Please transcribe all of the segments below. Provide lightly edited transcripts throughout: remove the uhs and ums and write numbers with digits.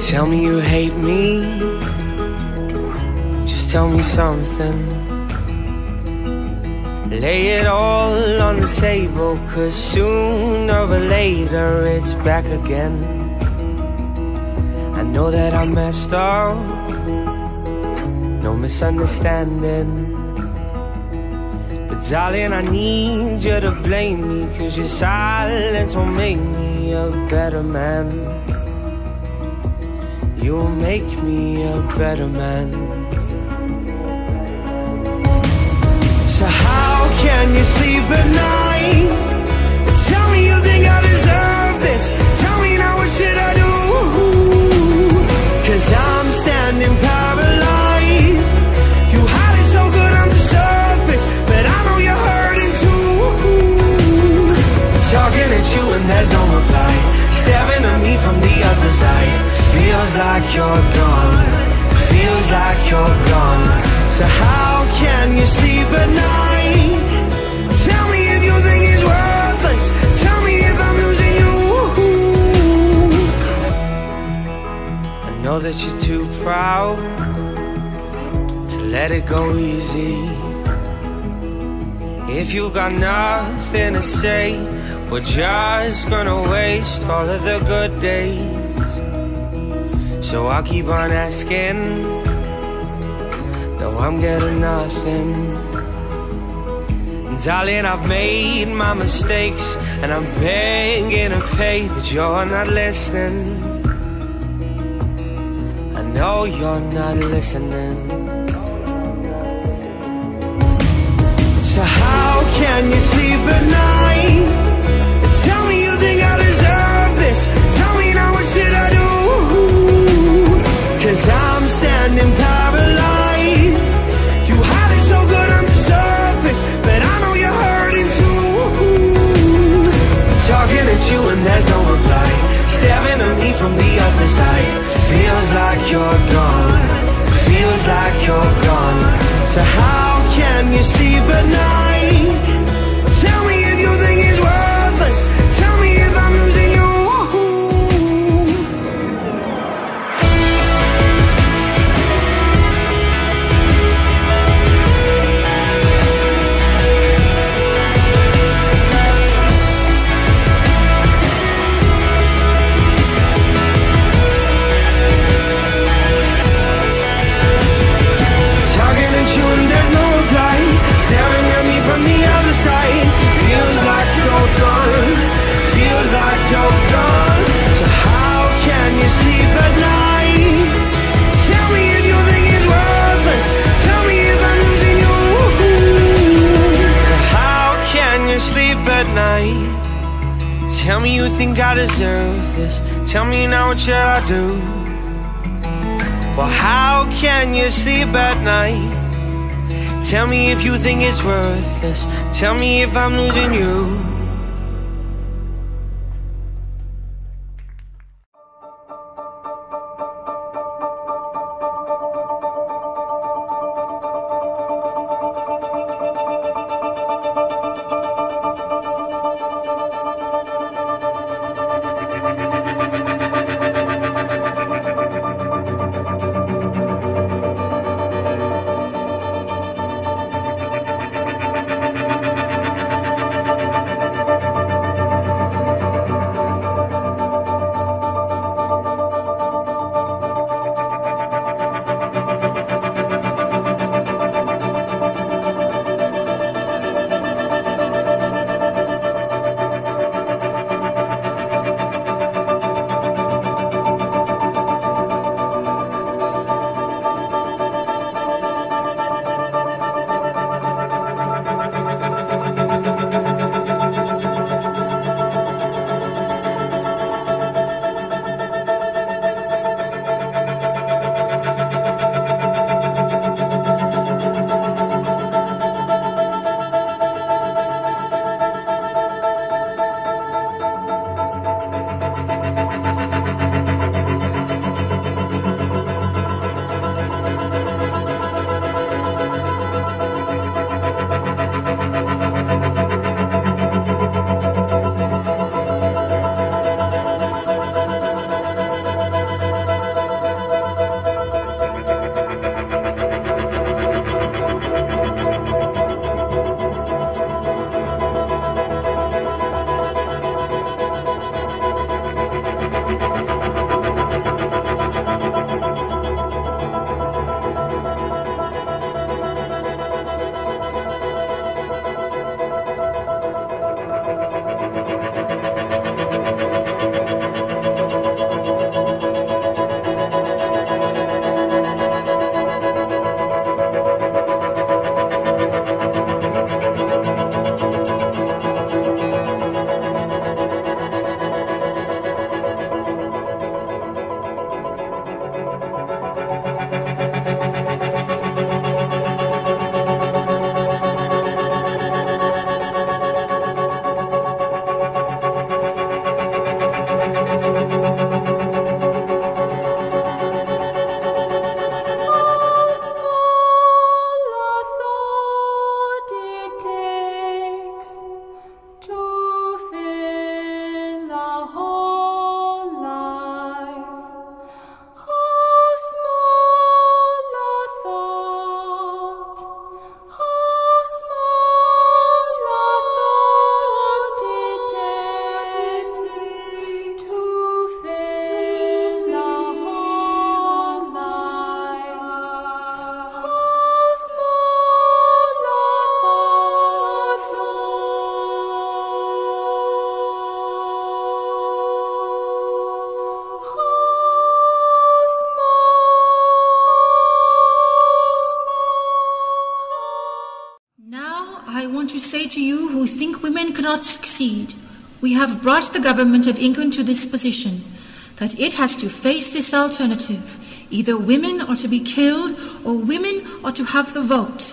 Tell me you hate me, just tell me something. Lay it all on the table, 'cause sooner or later it's back again. I know that I messed up, no misunderstanding. But darling, I need you to blame me, 'cause your silence will make me a better man. You'll make me a better man. So how can you sleep at night? Tell me you think I deserve this. Tell me now, what should I do? 'Cause I'm standing paralyzed. You had it so good on the surface, but I know you're hurting too. Talking at you and there's no reply, staring at me from the other side. Feels like you're gone, feels like you're gone. So how can you sleep at night? Tell me if you think it's worthless. Tell me if I'm losing you. I know that you're too proud to let it go easy. If you got nothing to say, we're just gonna waste all of the good days. So I'll keep on asking, though I'm getting nothing. And darling, I've made my mistakes, and I'm begging to pay, but you're not listening. I know you're not listening. So how can you sleep at night? Tell me you think I deserve this. Tell me now, what should I do? 'Cause I'm standing paralyzed. You had it so good on the surface, but I know you're hurting too. Talking at you and there's no reply, staring at me from the other side. Feels like you're gone, feels like you're gone. So how can you sleep at night? Tell me if you think it's worthless. Tell me if I'm losing you. Staring at me from the other side. Feels like you're gone, feels like you're gone. So how can you sleep at night? Tell me if you think it's worthless. Tell me if I'm losing you. So how can you sleep at night? Tell me you think I deserve this. Tell me now, what should I do? Well, how can you sleep at night? Tell me if you think it's worthless. Tell me if I'm losing you. think women cannot succeed, we have brought the government of England to this position, that it has to face this alternative. Either women are to be killed, or women are to have the vote.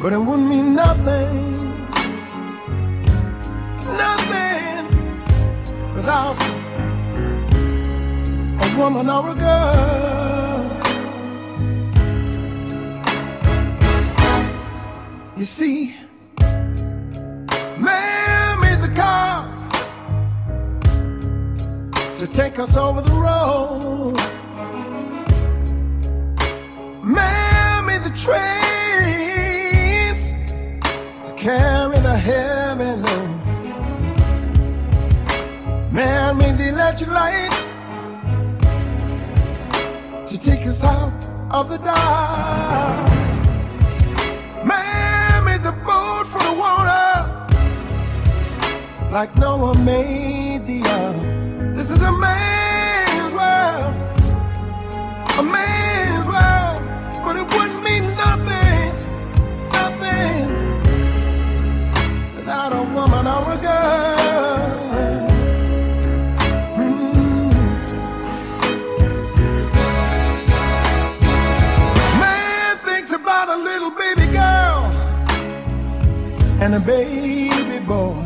but it wouldn't mean nothing, nothing without a woman or a girl. You see, man made the cars to take us over the road. Man made the trains to carry the heavy load. Man made the electric light to take us out of the dark. Man made the boat for the water like Noah made the ark. This is a man's world, a man's world, but it wouldn't mean nothing, nothing without a woman or a girl. Man thinks about a little baby girl and a baby boy.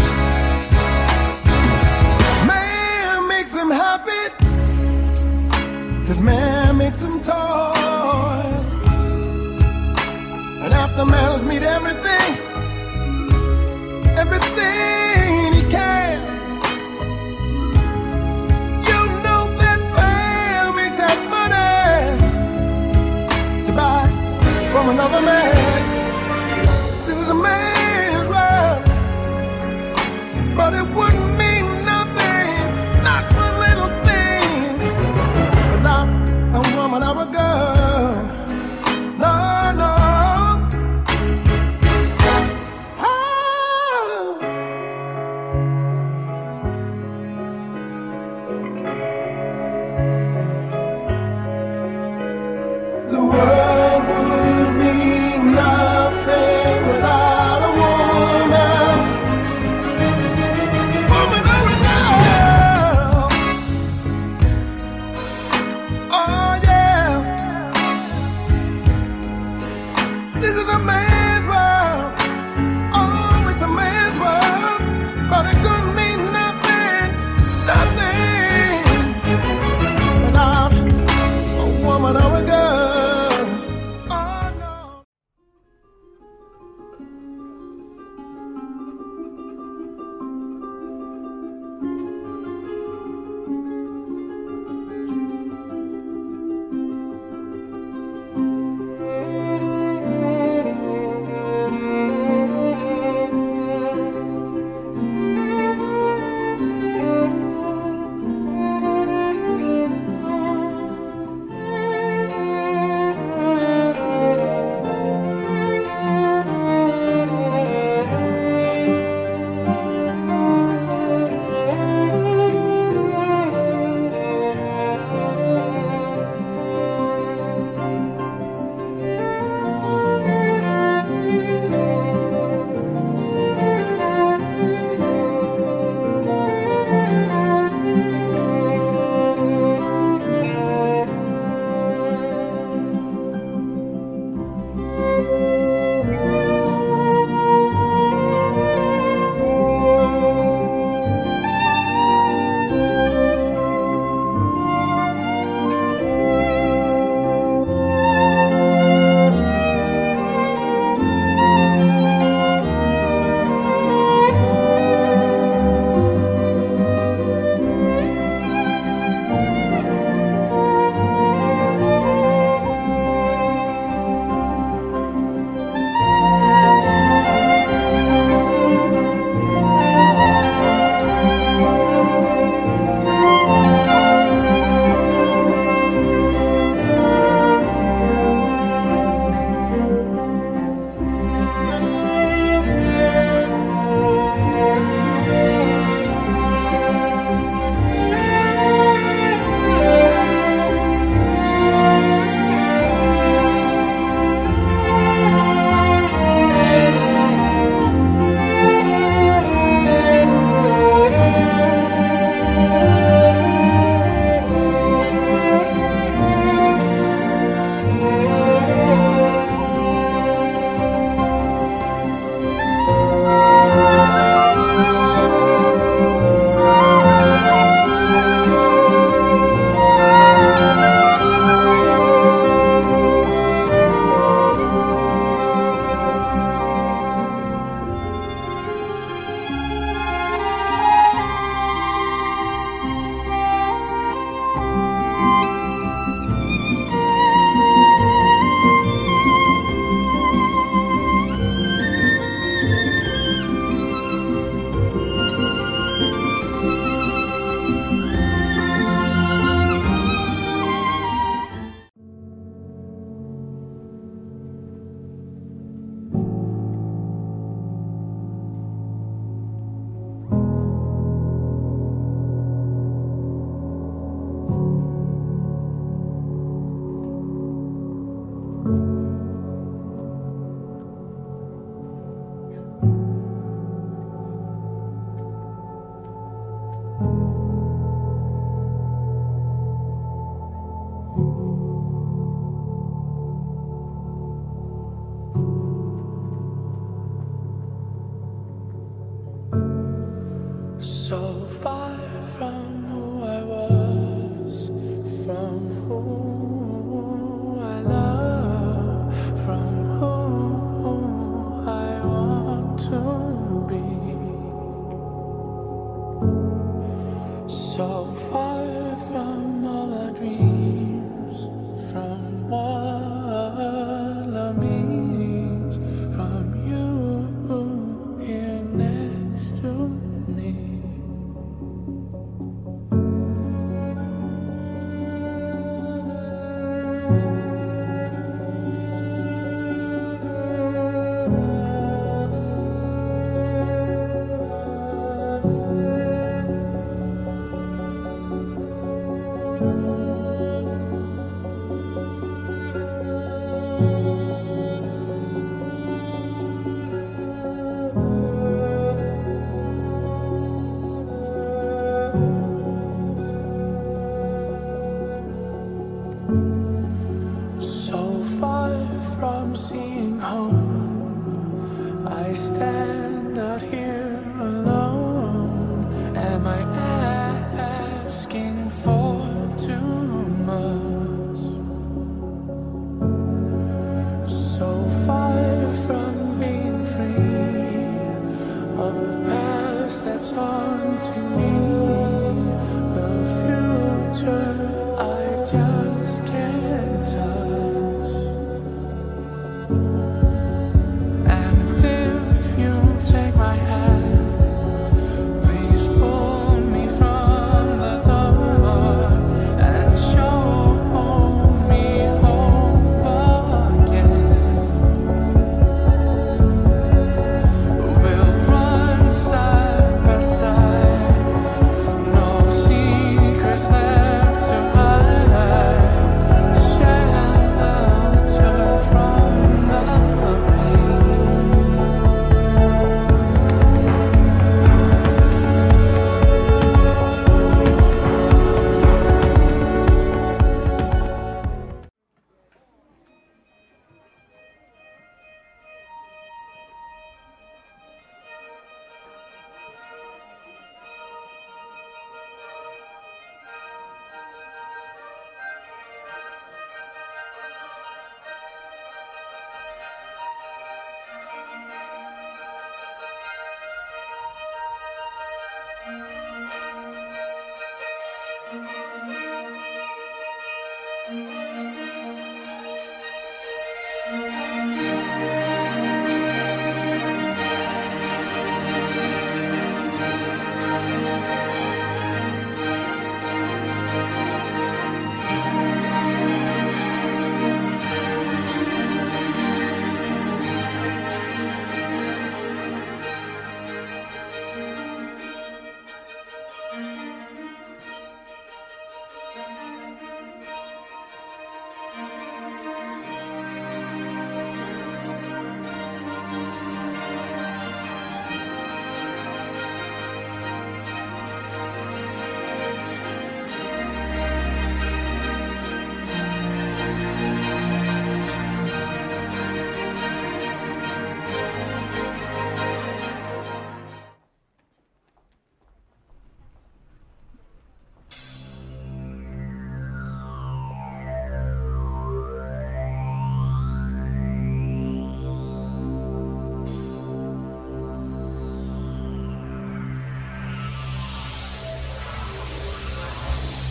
Man makes them happy, 'cause man makes them toys. And after man has made everything, everything he can, you know that man makes that money to buy from another man. This is a man's world, but it wouldn't mean nothing, not one little thing, without a woman or a girl. No, no. The world would mean nothing without a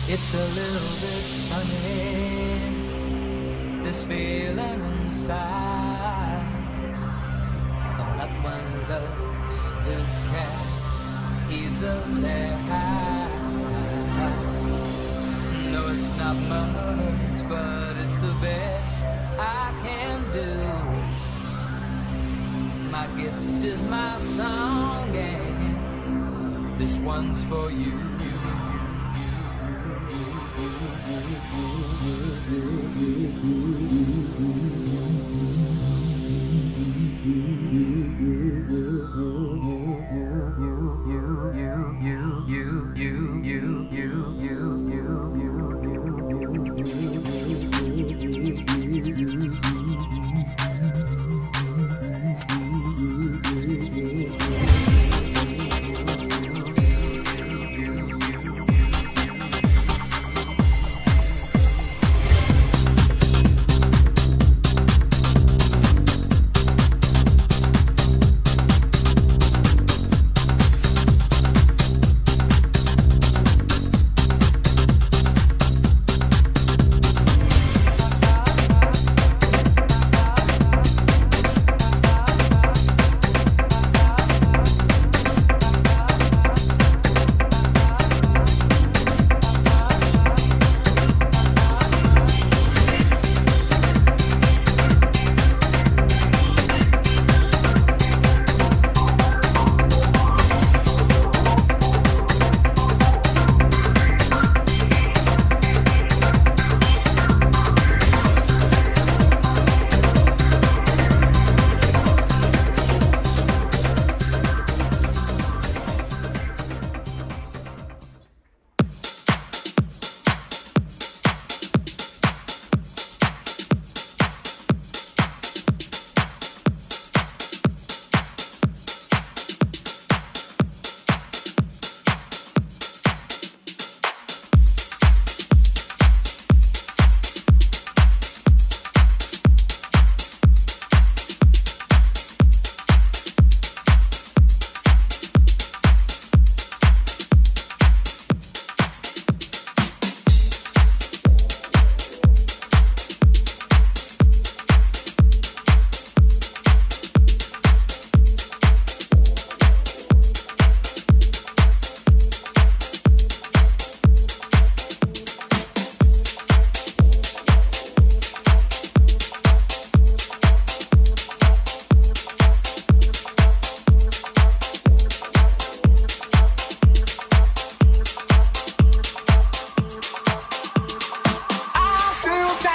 It's a little bit funny, this feeling inside. I'm not one of those who can easily hide. No, it's not much, but it's the best I can do. My gift is my song, and this one's for you.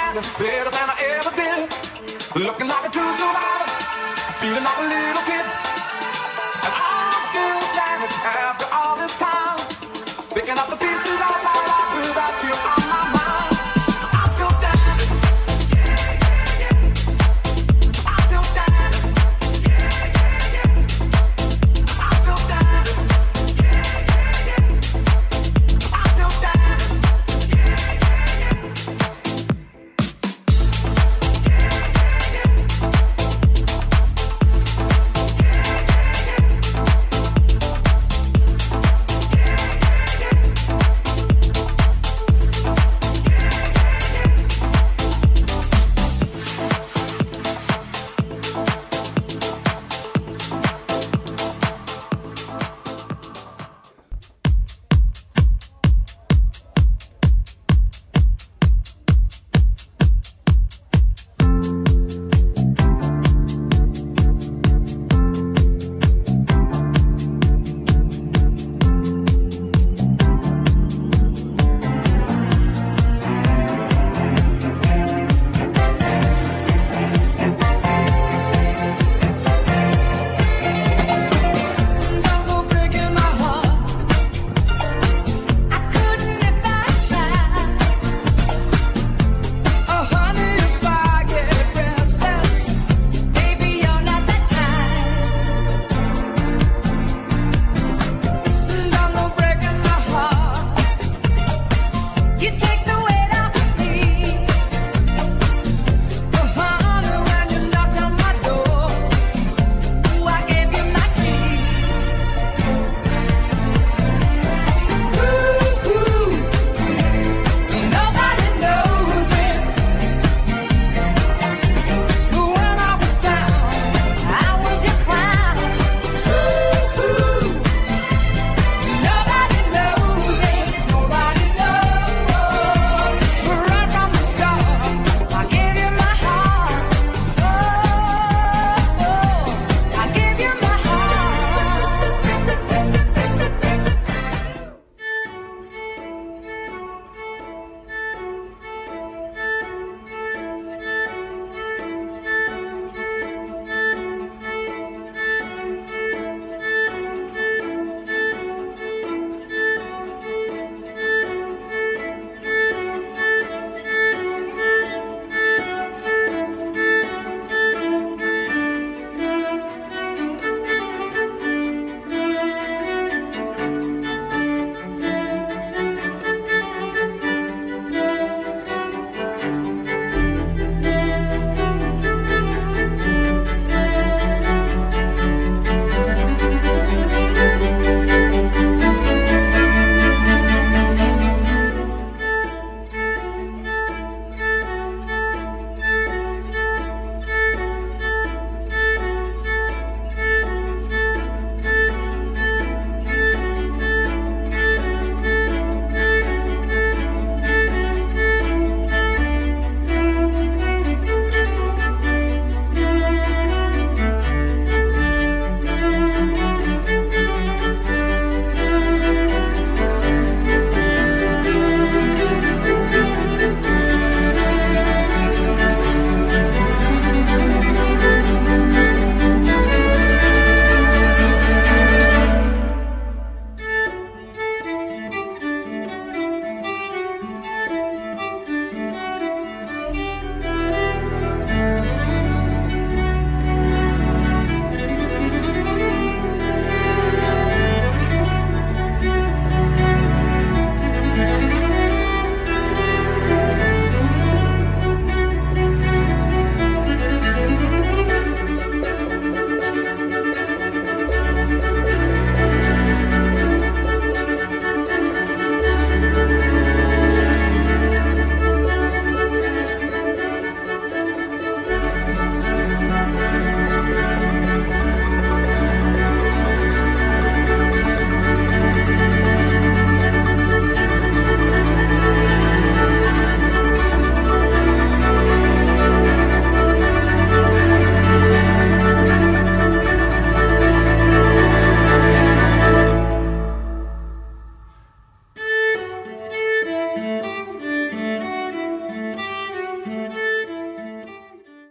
Better than I ever did. Looking like a true survivor. Feeling like a little kid.